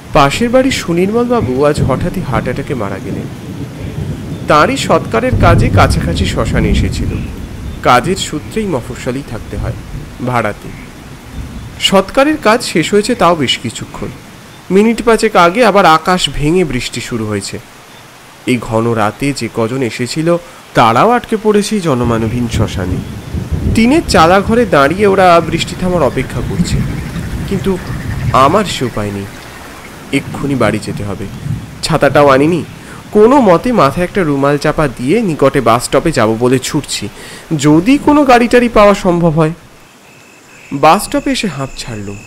পাশের বাড়ির সুনির্মল বাবু আজ হঠাৎই হার্ট অ্যাটাকে মারা গেলেন। তাঁরই সৎকারের কাজে কাছাকাছি শ্মশানে এসেছিল। কাজের সূত্রেই মফস্বলেই থাকতে হয়, ভাড়াতে। সৎকারের কাজ শেষ হয়েছে তাও বেশ কিছুক্ষণ। মিনিট পাঁচেক আগে আবার আকাশ ভেঙে বৃষ্টি শুরু হয়েছে। এই ঘন রাতে যে কজন এসেছিল তারাও আটকে পড়েছে জনমানবহীন শ্মশানে। টিনের চালা ঘরে দাঁড়িয়ে ওরা বৃষ্টি থামার অপেক্ষা করছে, কিন্তু আমার সে উপায় নেই। এক্ষুনি বাড়ি যেতে হবে। ছাতাটাও আনিনি। কোনো মতে মাথায় একটা রুমাল চাপা দিয়ে নিকটে বাস স্টপে যাব বলে ছুটছি, যদি কোনো গাড়ি টাড়ি পাওয়া সম্ভব হয়। বাস স্টপে এসে হাঁপ ছাড়লুম।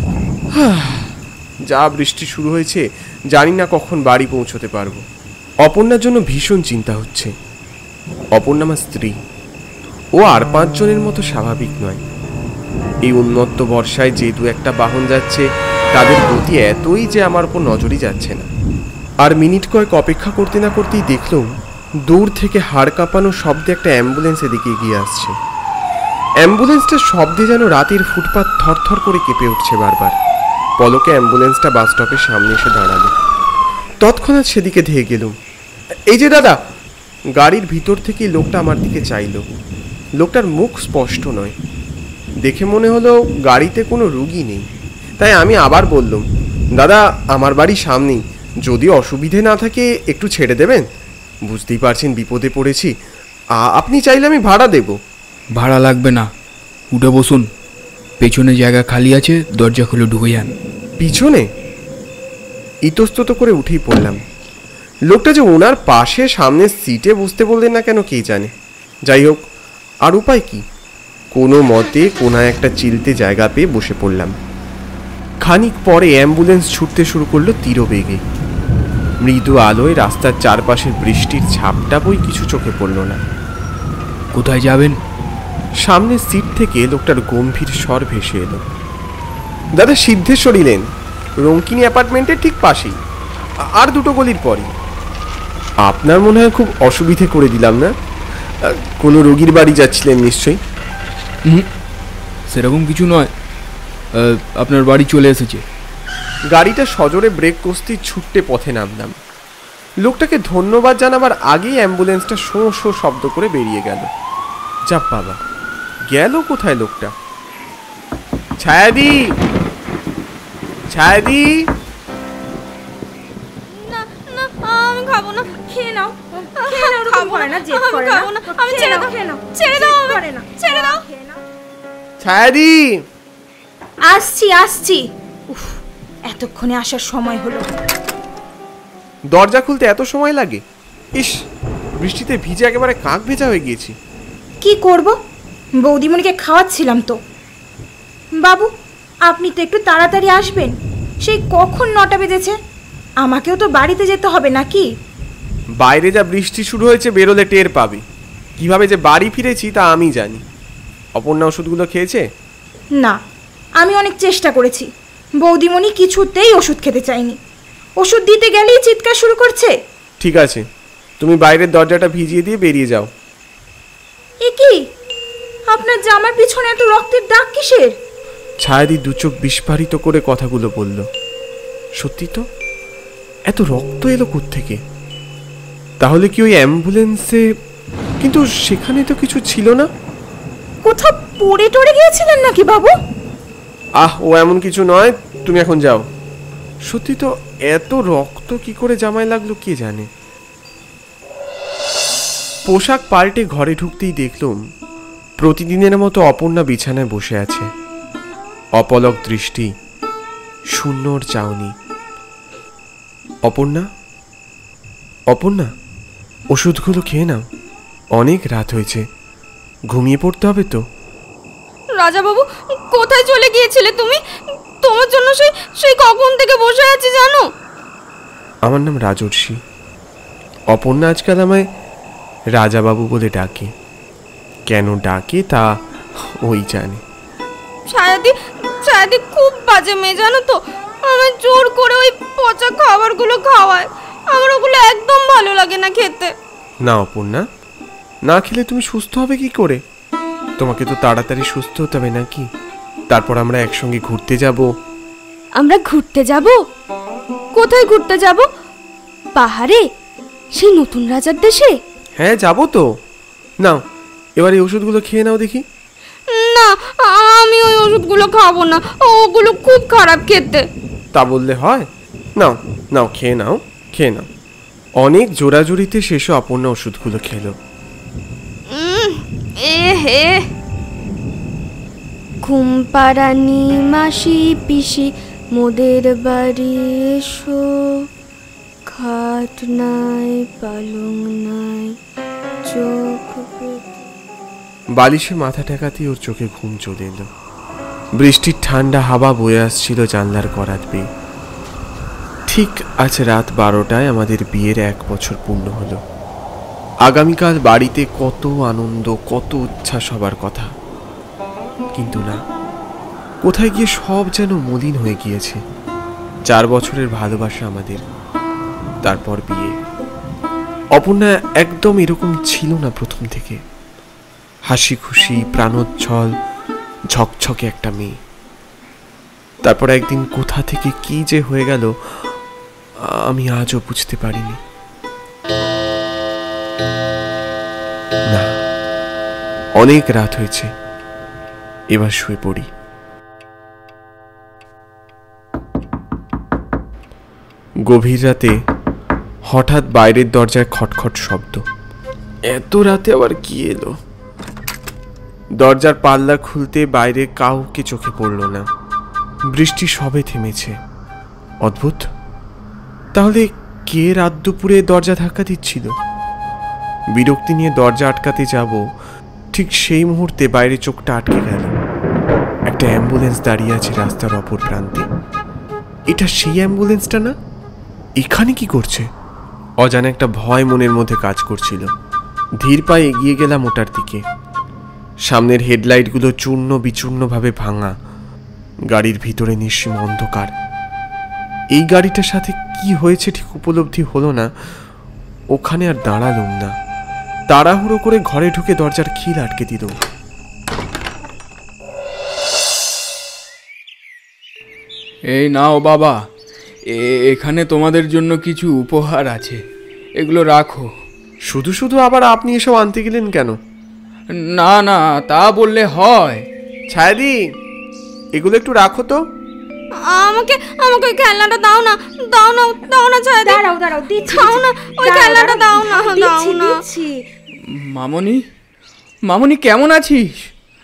যা বৃষ্টি শুরু হয়েছে, জানি না কখন বাড়ি পৌঁছতে পারবো। অপর্ণার জন্য ভীষণ চিন্তা হচ্ছে। অপর্ণা আমার স্ত্রী। ও আর 5 জনের মতো স্বাভাবিক নয়। এই উন্মত্ত বর্ষায় যে দু একটা বাহন যাচ্ছে, তাদের গতি এতই যে আমার উপর নজরই যাচ্ছে না। আর মিনিট কয়েক অপেক্ষা করতে না করতেই দেখলাম দূর থেকে হাড় কাঁপানো শব্দে একটা অ্যাম্বুলেন্স এদিকে এগিয়ে আসছে। অ্যাম্বুলেন্সটার শব্দে যেন রাতের ফুটপাত থরথর করে কেঁপে উঠছে বারবার। পলকে অ্যাম্বুলেন্সটা বাস স্টপের সামনে এসে দাঁড়ালো। তৎক্ষণাৎ সেদিকে ধেয়ে গেলুম। এই যে দাদা! গাড়ির ভিতর থেকেই লোকটা আমার দিকে চাইল। লোকটার মুখ স্পষ্ট নয়, দেখে মনে হলো গাড়িতে কোনো রুগী নেই। তাই আমি আবার বললুম, দাদা আমার বাড়ি সামনেই, যদি অসুবিধে না থাকে একটু ছেড়ে দেবেন। বুঝতেই পারছেন বিপদে পড়েছি। আপনি চাইলে আমি ভাড়া দেব। ভাড়া লাগবে না, উঠে বসুন। পেছনে জায়গা খালি আছে, দরজা খুলে ঢুকে যান। পিছনে? ইতস্তত করে উঠেই পড়লাম। লোকটা যে ওনার পাশে সামনের সিটে বসতে বললেন না কেন কে জানে। যাই হোক, আর উপায় কি? কোনো মতে কোনায় একটা চিলতে জায়গা পেয়ে বসে পড়লাম। খানিক পরে অ্যাম্বুলেন্স ছুটতে শুরু করলো তীরবেগে। মৃদু আলোয় রাস্তার চারপাশের বৃষ্টির ছাপটা বই কিছু চোখে পড়ল না। কোথায় যাবেন? সামনের সিট থেকে লোকটার গম্ভীর স্বর ভেসে এলো। দাদা সিদ্ধেশ্বরী লেন, রঙ্কিনী অ্যাপার্টমেন্টের ঠিক পাশেই, আর 2 গলির পরই। আপনার মনে হয় খুব অসুবিধে করে দিলাম না? কোনো রোগীর বাড়ি যাচ্ছিলেন নিশ্চয়ই? সেরকম কিছু নয়, আপনার বাড়ি চলে এসেছে। গাড়িটা সজোরে ব্রেক কষতে ছুটতে পথে নামলাম। লোকটাকে ধন্যবাদ জানাবার আগেই অ্যাম্বুলেন্সটা শো শো শব্দ করে বেরিয়ে গেল। যা বাবা, গেল কোথায় লোকটা? ছায়াদি! ছায়াদি! না না, আমি খাবো না। খেয়ে নাও, খেয়ে নাও। খাবো না, জেদ করে না। আমি ছেড়ে দাও, খেয়ে নাও। ছেড়ে দাও, করে না, ছেড়ে দাও। ছায়াদি! আসছি আসছি। উফ, এতক্ষণে আসার সময় হলো। দরজা খুলতে এত সময় লাগে? ইস, বৃষ্টিতে ভিজে একেবারে কাক ভেজা হয়ে গিয়েছি। কি করব, বৌদিমণিকে খাওয়াচ্ছিলাম তো। বাবু, আপনি তো একটু তাড়াতাড়ি আসবেন। সেই কখন 9টা বেজেছে। আমাকেও তো বাড়িতে যেতে হবে নাকি? বাইরে যা বৃষ্টি শুরু হয়েছে, বেরোলে টের পাবে। কিভাবে যে বাড়ি ফিরেছি তা আমি জানি। অপর্ণা ওষুধগুলো খেয়েছে? না, আমি অনেক চেষ্টা করেছি। বৌদিমণি কিছুতেই ওষুধ খেতে চায়নি। ওষুধ দিতে গেলেই চিৎকার শুরু করছে। ঠিক আছে, তুমি বাইরের দরজাটা ভিজিয়ে দিয়ে বেরিয়ে যাও। এ কি, আপনার জামার পিছনে এত রক্তের দাগ কিসের? ছায়াদি 2 চোখ বিস্ফারিত করে কথাগুলো বলল। সত্যি তো, এত রক্ত এলো কোত্থেকে? তাহলে কি ওই অ্যাম্বুলেন্সে? কিন্তু সেখানে তো কিছু ছিল না। কোথাও পড়ে টড়ে গিয়েছিলেন নাকি বাবু? ও এমন কিছু নয়, তুমি এখন যাও। সত্যি তো, এত রক্ত কি করে জামায় লাগলো কে জানে। পোশাক পাল্টে ঘরে ঢুকতেই দেখলাম প্রতিদিনের মতো অপর্ণা বিছানায় বসে আছে। অপলক দৃষ্টি, শূন্যর চাউনি। অপর্ণা, অপর্ণা, ওষুধগুলো খেয়ে নাও। অনেক রাত হয়েছে, ঘুমিয়ে পড়তে হবে তো। রাজাবাবু, কোথায় চলে গিয়েছিলে তুমি? তোমার জন্য সেই কখন থেকে বসে আছি জানো? আমার নাম রাজর্ষি। অপর্ণা আজকাল আমায় রাজাবাবু বলে ডাকে। কেন ডাকে তা ওই জানে। ছায়াদি খুব বাজে মেয়ে জানো তো। আমার জোর করে ওই পচা খাবারগুলো খাওয়ায়। আমার ওগুলো একদম ভালো লাগে না খেতে। না অপর্ণা, না খেলে তুমি সুস্থ হবে কি করে? তোমাকে তো তাড়াতাড়ি সুস্থ হতে হবে নাকি? তারপর আমরা একসঙ্গে ঘুরতে যাব। আমরা ঘুরতে যাব? কোথায় ঘুরতে যাব? পাহাড়ে, সেই নতুন রাজার দেশে? হ্যাঁ, যাবো তো। নাও, এবার এই ওষুধগুলো খেয়ে নাও দেখি। না, আমি ওই ওষুধগুলো খাবো না, ওগুলো খুব খারাপ খেতে। তা বললে হয়? নাও নাও, খেয়ে নাও, খেয়ে নাও। অনেক জোরাজুরিতে শেষে অপর্ণা ওষুধগুলো খেলো। হে ঘুম পাড়ানি মাসি পিসি মোদের বাড়ি এসো, খাট নাই পালং নাই চোখ। বালিশে মাথা ঠেকাতেই ওর চোখে ঘুম চলে এলো। বৃষ্টির ঠান্ডা হাওয়া বয়ে আসছিল জানলার করাত বেয়ে। ঠিক আজ রাত 12টায় আমাদের বিয়ের 1 বছর পূর্ণ হলো। আগামীকাল বাড়িতে কত আনন্দ, কত উচ্ছ্বাস হবার কথা, কিন্তু না, কোথায় গিয়ে সব যেন মলিন হয়ে গিয়েছে। 4 বছরের ভালোবাসা আমাদের, তারপর বিয়ে। অপর্ণা একদম এরকম ছিল না প্রথম থেকে। হাসি খুশি, প্রাণোচ্ছল, ঝকঝকে একটা মেয়ে। তারপর একদিন কোথা থেকে কি যে হয়ে গেল আমি আজও বুঝতে পারিনি। না, অনেক রাত হয়েছে, এবার শুয়ে পড়ি। গভীর রাতে হঠাৎ বাইরের দরজায় খটখট শব্দ। এত রাতে আবার কি এলো? দরজার পাল্লা খুলতে বাইরে কাউকে চোখে পড়ল না। বৃষ্টি সবে থেমেছে। অদ্ভুত, তাহলে কে রাত দুপুরে দরজা ধাক্কা দিচ্ছিল? বিরক্তি নিয়ে দরজা আটকাতে যাব, ঠিক সেই মুহূর্তে বাইরে চোখটা আটকে গেল। একটা অ্যাম্বুলেন্স দাঁড়িয়ে আছে রাস্তার অপর প্রান্তে। এটা সেই অ্যাম্বুলেন্সটা না? এখানে কি করছে? অজানা একটা ভয় মনের মধ্যে কাজ করছিল। ধীর পায়ে এগিয়ে গেলাম ওটার দিকে। সামনের হেডলাইটগুলো চূর্ণ বিচূর্ণভাবে ভাঙা। গাড়ির ভিতরে নিঃসীম অন্ধকার। এই গাড়িটার সাথে কি হয়েছে ঠিক উপলব্ধি হলো না। ওখানে আর দাঁড়ালাম না, তাড়াহুড়ো করে ঘরে ঢুকে দরজার খিল আটকে দিল। এই নাও বাবা, এখানে তোমাদের জন্য কিছু উপহার আছে, এগুলো রাখো। শুধু শুধু আবার আপনি এসব আনতে গেলেন কেন? না না, তা বললে হয়। ছায়াদি, এগুলো একটু রাখো তো। আমাকে আমাকে ওই খেলনাটা দাও না, দাও না, দাও না ছায়া। দাঁড়াও দাঁড়াও, দিচ্ছি। দাও না, ওই খেলনাটা দাও না, দাও না। দিচ্ছি। মামনি, মামনি কেমন আছিস?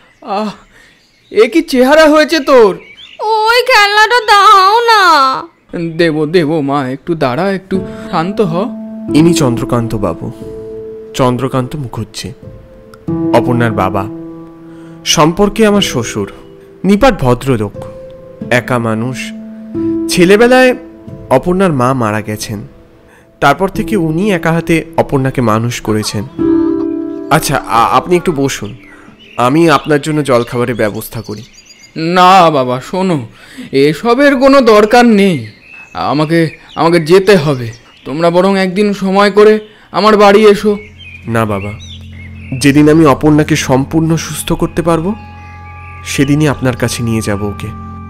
এ কি চেহারা হয়েছে তোর? ওই খেলনাটা দাও না। দেবো দেবো মা, একটু দাঁড়া, একটু শান্ত হ। ইনি চন্দ্রকান্ত বাবু, চন্দ্রকান্ত মুখুজ্জে, অপর্ণার বাবা। সম্পর্কে আমার শ্বশুর। নিপাট ভদ্রলোক, একা মানুষ। ছেলেবেলায় অপর্ণার মা মারা গেছেন, তারপর থেকে উনি একা হাতে অপর্ণাকে মানুষ করেছেন। আচ্ছা, আপনি একটু বসুন, আমি আপনার জন্য জলখাবারের ব্যবস্থা করি। না বাবা শোনো, এসবের কোনো দরকার নেই। আমাকে আমাকে যেতে হবে। তোমরা বরং একদিন সময় করে আমার বাড়ি এসো। না বাবা, যেদিন আমি অপর্ণাকে সম্পূর্ণ সুস্থ করতে পারবো সেদিনই আপনার কাছে নিয়ে যাব ওকে।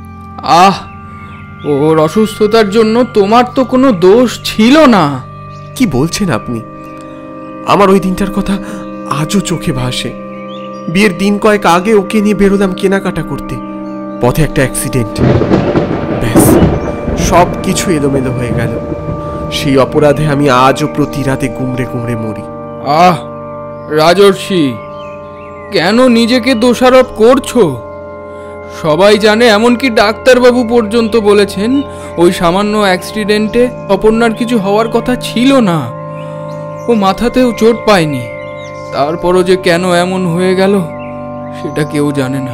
ওর অসুস্থতার জন্য তোমার তো কোনো দোষ ছিল না। কি বলছেন আপনি? আমার ওই দিনটার কথা আজও চোখে ভাসে। বিয়ের দিন কয়েক আগে ওকে নিয়ে বেরোলাম কেনাকাটা করতে, পথে একটা অ্যাক্সিডেন্ট। ব্যাস, সব কিছু এলোমেলো হয়ে গেল। সেই অপরাধে আমি আজও প্রতি রাতে কুমড়ে কুমড়ে মরি। রাজর্ষি, কেন নিজেকে দোষারোপ করছো? সবাই জানে, এমনকি ডাক্তারবাবু পর্যন্ত বলেছেন ওই সামান্য অ্যাক্সিডেন্টে অপর্ণার কিছু হওয়ার কথা ছিল না। ও মাথাতেও চোট পায়নি। তারপরও যে কেন এমন হয়ে গেল সেটা কেউ জানে না।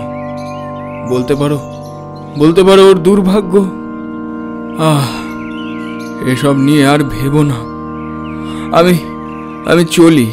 বলতে পারো ওর দুর্ভাগ্য। এসব নিয়ে আর ভেবো না। আমি চলি।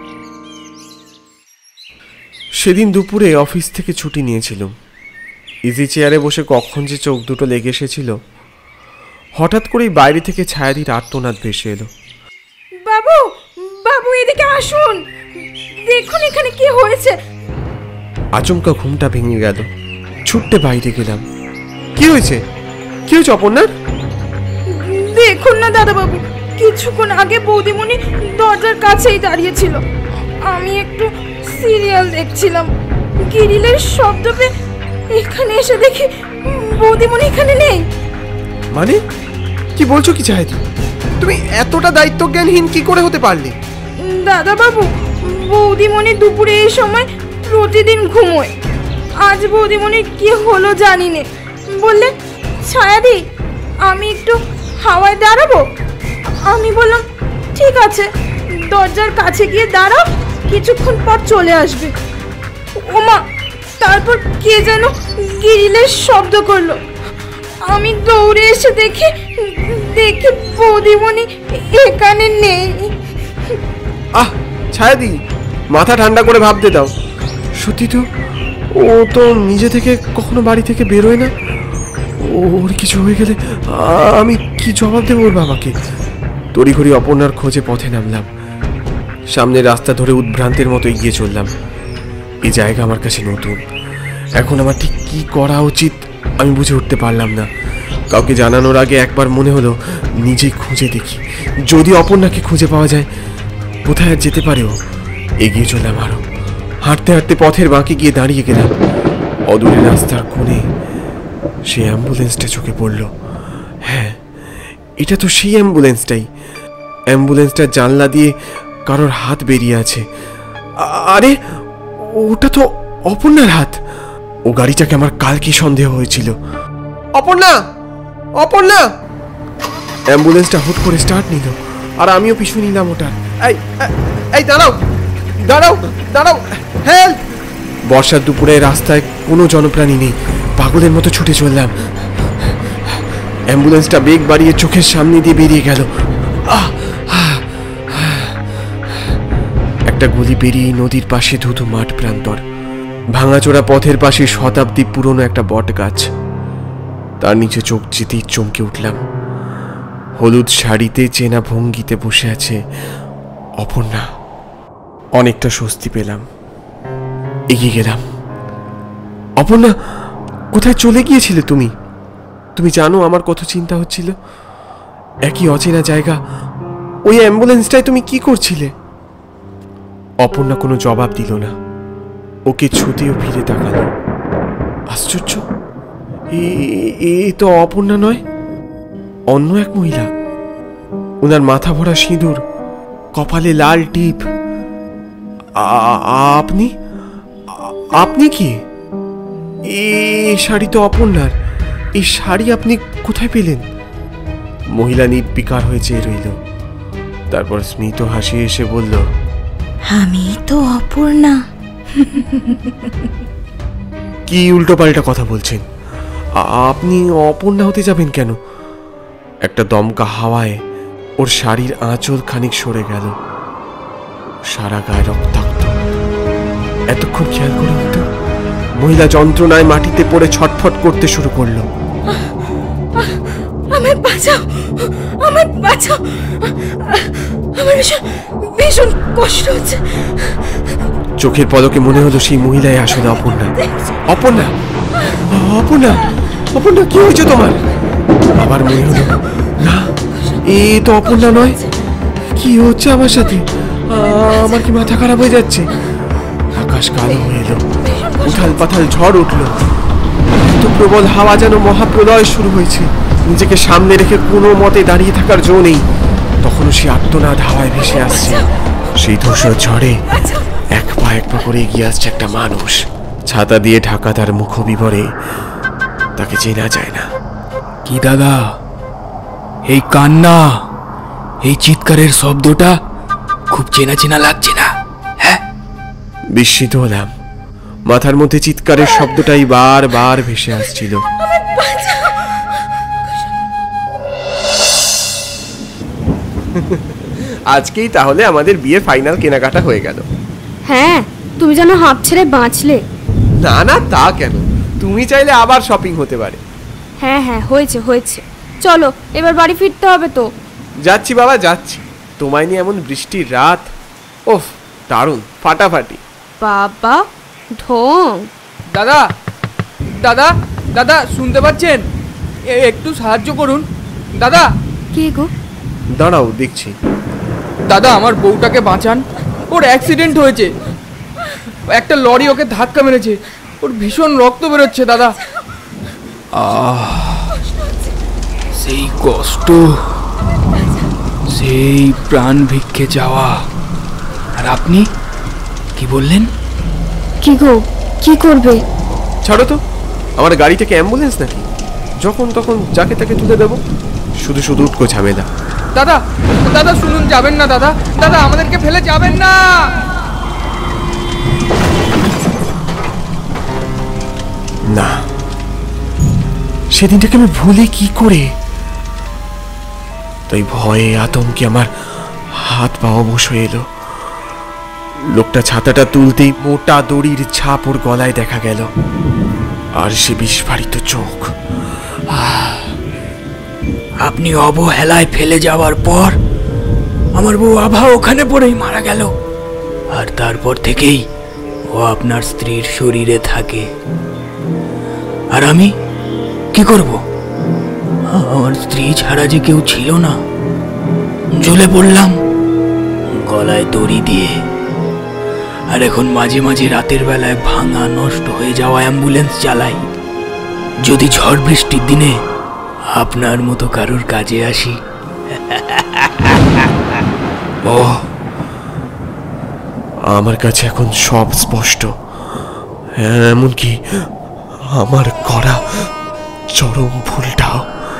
সেদিন দুপুরে অফিস থেকে ছুটি নিয়েছিলাম। ইজি চেয়ারে বসে কখন যে চোখ দুটো লেগে এসেছিল। হঠাৎ করেই বাইরে থেকে ছায়াদির আর্তনাদ ভেসে এলো। বাবু, বাবু এদিকে আসুন, দেখুন এখানে কি হয়েছে। আচমকা ঘুমটা ভেঙে গেল। ছুটতে বাইরে গেলাম। কি হয়েছে? কি হয়েছে অপর্ণার? দেখুন না দাদাবাবু, কিছুক্ষণ আগে বৌদিমণি দরজার কাছেই দাঁড়িয়েছিল। আমি একটু সিরিয়াল দেখছিলাম, গ্রিলের শব্দ পেয়ে এখানে এসে দেখি বৌদিমণি এখানে নেই। মানে কি বলছো কি চাহিদি? তুমি এতটা দায়িত্বজ্ঞানহীন কি করে হতে পারলে? দাদাবাবু, বৌদিমণি দুপুরে এই সময় প্রতিদিন ঘুমোয়। আজ বৌদিমণির কি হলো জানি নে, বললে ছায়াদি আমি একটু হাওয়ায় দাঁড়াবো। আমি বললাম ঠিক আছে, দরজার কাছে গিয়ে দাঁড়াও, কিছুক্ষণ পর চলে আসবে। ওমা, তারপর কে যেন গ্রিলের শব্দ করলো। আমি দৌড়ে এসে দেখি বৌদিমণি এখানে নেই। আহ ছায়াদি, মাথা ঠান্ডা করে ভাবতে দাও। সত্যি তো, ও তো নিজে থেকে কখনো বাড়ি থেকে বেরোয় না। ওর কিছু হয়ে গেলে আমি কি জবাব দেবো ওর বাবাকে? তড়িঘড়ি অপর্ণার খোঁজে পথে নামলাম। সামনে রাস্তা ধরে উদ্ভ্রান্তের মতো এগিয়ে চললাম। এই জায়গা আমার কাছে নতুন। এখন আমার ঠিক কি করা উচিত আমি বুঝে উঠতে পারলাম না। কাউকে জানানোর আগে একবার মনে হলো নিজেই খুঁজে দেখি, যদি অপর্ণাকে খুঁজে পাওয়া যায়। কোথায় আর যেতে পারে ও? এগিয়ে চললাম আরো। হাঁটতে হাঁটতে পথের বাঁকে গিয়ে দাঁড়িয়ে গেলাম। অদূরে রাস্তার কোণে সেই অ্যাম্বুলেন্সটা চোখে পড়ল। হ্যাঁ, এটা তো সেই অ্যাম্বুলেন্সটাই। অ্যাম্বুলেন্সটার জানলা দিয়ে কারোর হাত বেরিয়ে আছে। আরে ওটা তো অপর্ণার হাত। ও গাড়িটাকে আমার কালকে সন্দেহ হয়েছিল। অপর্ণা, অপর্ণা! অ্যাম্বুলেন্সটা হুট করে স্টার্ট নিল, আর আমিও পিছু নিলাম ওটার। এই দাঁড়াও, দাঁড়াও, দাঁড়াও, হেল্প! বর্ষার দুপুরে রাস্তায় কোনো জনপ্রাণী নেই। পাগলের মতো ছুটে চললাম। অ্যাম্বুলেন্সটা বেগ বাড়িয়ে চোখের সামনে দিয়ে বেরিয়ে গেল। একটা গলি পেরিয়ে নদীর পাশে ধুধু মাঠ প্রান্তর। ভাঙাচোরা পথের পাশে শতাব্দী পুরনো একটা বট গাছ। তার নিচে চোখ যেতেই চমকে উঠলাম। হলুদ শাড়িতে চেনা ভঙ্গিতে বসে আছে অপর্ণা। অনেকটা স্বস্তি পেলাম। এগিয়ে গেলাম। অপর্ণা, কোথায় চলে গিয়েছিলে তুমি? তুমি জানো আমার কত চিন্তা হচ্ছিল। একই অচেনা জায়গা, ওই অ্যাম্বুলেন্সটায় তুমি কি করছিলে? অপর্ণা কোনো জবাব দিল না। ওকে ছুতেও ফিরে তাকালো। আশ্চর্য, এ তো অপর্ণা নয়, অন্য এক মহিলা। ওনার মাথা ভরা সিঁদুর, কপালে লাল টিপ। আপনি আপনি কি? এই শাড়ি তো অপর্ণার। এই শাড়ি আপনি কোথায় পেলেন? মহিলা নির্বিকার হয়ে চেয়ে রইল। তারপর স্মিত হাসি এসে বলল, আমি তো অপর্ণা। কি উল্টোপাল্টা কথা বলছেন? আপনি অপর্ণা হতে যাবেন কেন? একটা দমকা হাওয়ায় ওর শাড়ির আঁচল খানিক সরে গেল। সারা গায়ে রক্তাক্ত। এতক্ষণ খেয়াল করে হতো। মহিলা যন্ত্রণায় মাটিতে পড়ে ছটফট করতে শুরু করলো। আমায় বাঁচাও, আমায় বাঁচাও, আমার ভীষণ কষ্ট হচ্ছে। চোখের পলকে মনে হলো সেই মহিলাই আসলে অপর্ণা। অপর্ণা, অপর্ণা, অপর্ণা, কি হয়েছে তোমার? আবার মনে হলো না, এ তো অপর্ণা নয়। কি হচ্ছে আমার সাথে? আমার কি মাথা খারাপ হয়ে যাচ্ছে? আকাশ কালো হয়ে এলো। উথাল পাথাল ঝড় উঠলো। তো প্রবল হাওয়া যেন মহাপ্রলয় শুরু হয়েছে। নিজেকে সামনে রেখে কোনো মতে দাঁড়িয়ে থাকার জো নেই। তখনও সে আর্তনাদ হাওয়ায় ভেসে আসছে। সেই ধূসর ঝড়ে এক পা করে এগিয়ে আসছে একটা মানুষ। ছাতা দিয়ে ঢাকা তার মুখ বিবরে। তাকে চেনা যায় না। কি দাদা, এই কান্না, এই চিৎকারের শব্দটা খুব চেনা চেনা লাগছে না? হ্যাঁ, বিস্মিত হলাম। মাথার মধ্যে চিৎকারের শব্দটাই বারবার ভেসে আসছিল। আজকেই তাহলে আমাদের বিয়ের ফাইনাল কেনাকাটা হয়ে গেল। হ্যাঁ, তুমি যেন হাঁপ ছেড়ে বাঁচলে। না না, তা কেন? তুমি চাইলে আবার শপিং হতে পারে। হ্যাঁ হ্যাঁ, হয়েছে হয়েছে, চলো এবার বাড়ি ফিরতে হবে তো। যাচ্ছি বাবা, যাচ্ছি। তোমায় নিয়ে এমন বৃষ্টির রাত, ওফ দারুণ, ফাটাফাটি। বাবা ঢং। দাদা, দাদা, দাদা শুনতে পাচ্ছেন? একটু সাহায্য করুন দাদা। কে গো? দাঁড়াও, দেখছি। দাদা, আমার বউটাকে বাঁচান, ওর অ্যাক্সিডেন্ট হয়েছে, একটা লরি ওকে ধাক্কা মেরেছে, ওর ভীষণ রক্ত বেরোচ্ছে দাদা। সেই কষ্ট, সেই প্রাণ ভিক্ষে যাওয়া। আর আপনি কি বললেন? কি গো, কি করবে? ছাড়ো তো, আমার গাড়িটাকে অ্যাম্বুলেন্স নাকি? যখন তখন যাকে তাকে তুলে দেবো, শুধু শুধু উটকো ঝামেলা। দাদা, দাদা শুনুন, যাবেন না দাদা, দাদা আমাদেরকে ফেলে যাবেন না। না, সেদিনটাকে আমি ভুলে কি করে? তাই ভয়ে আতঙ্কে আমার হাত পা অবশ হয়ে এলো। লোকটা ছাতাটা তুলতেই মোটা দড়ির ছাপ ওর গলায় দেখা গেল, আর সে বিস্ফারিত চোখ। আপনি অবহেলায় ফেলে যাওয়ার পর আমার বউ আভা ওখানে পড়েই মারা গেল, আর তারপর থেকেই ও আপনার স্ত্রীর শরীরে থাকে। আর আমি কি করব? আমার স্ত্রী ছাড়া যে কেউ ছিল না, জ্বলে পড়লাম গলায় দড়ি দিয়ে। আর এখন মাঝে মাঝে রাতের বেলায় ভাঙা নষ্ট হয়ে যাওয়া অ্যাম্বুলেন্স চালাই, যদি ঝড় বৃষ্টির দিনে আপনার মতো কারোর কাজে আসি। ও, আমার কাছে এখন সব স্পষ্ট, এমনকি আমার করা চরম ভুলটাও।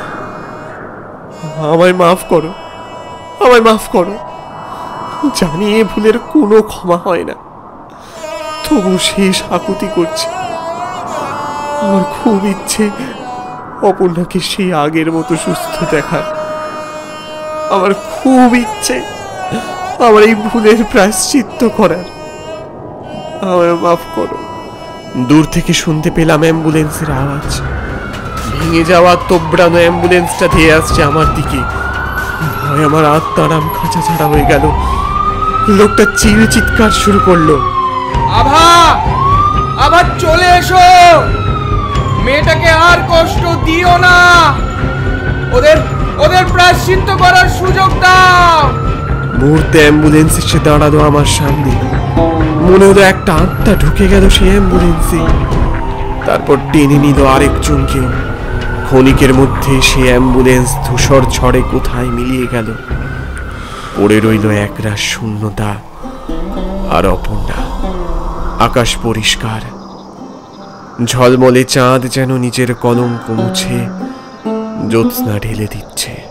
আমায় মাফ করো, আমায় মাফ করো। জানি এ ভুলের কোনো ক্ষমা হয় না, তবু শেষ আকুতি করছি। আমার খুব ইচ্ছে অপর্ণাকে সেই আগের মতো সুস্থ দেখার। আমার খুব ইচ্ছে আমার এই ভুলের প্রায়শ্চিত্ত করার। আমায় মাফ করো। দূর থেকে শুনতে পেলাম অ্যাম্বুলেন্সের আওয়াজ। ভেঙে যাওয়া তোবড়ানো অ্যাম্বুলেন্সটা ধেয়ে আসছে আমার দিকে। ভয় আমার আত্মারাম খাঁচা ছাড়া হয়ে গেল। লোকটা চিৎকার শুরু করলো, আভা, আভা চলে এসো, মেয়েটাকে আর কষ্ট দিও না, ওদের ওদের প্রায়শ্চিত্ত করার সুযোগ দাও। মুহূর্তে অ্যাম্বুলেন্স এসে দাঁড়ালো আমার সামনে। মনে হলো একটা আত্মা ঢুকে গেল সেই অ্যাম্বুলেন্সে। তারপর টেনে নিল আরেকজনকেও। ক্ষণিকের মধ্যে সে অ্যাম্বুলেন্স ধূসর ঝড়ে কোথায় মিলিয়ে গেল। পড়ে রইল একরাশ শূন্যতা আর অপর্ণা। আকাশ পরিষ্কার, ঝলমলে চাঁদ যেন নিজের কলঙ্ক মুছে জ্যোৎস্না ঢেলে দিচ্ছে।